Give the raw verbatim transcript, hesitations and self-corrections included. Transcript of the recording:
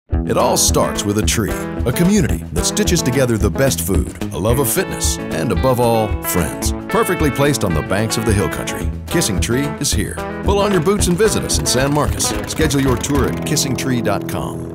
It all starts with a tree, a community that stitches together the best food, a love of fitness, and above all, friends. Perfectly placed on the banks of the hill country, Kissing Tree is here. Pull on your boots and visit us in San Marcos. Schedule your tour at kissing tree dot com.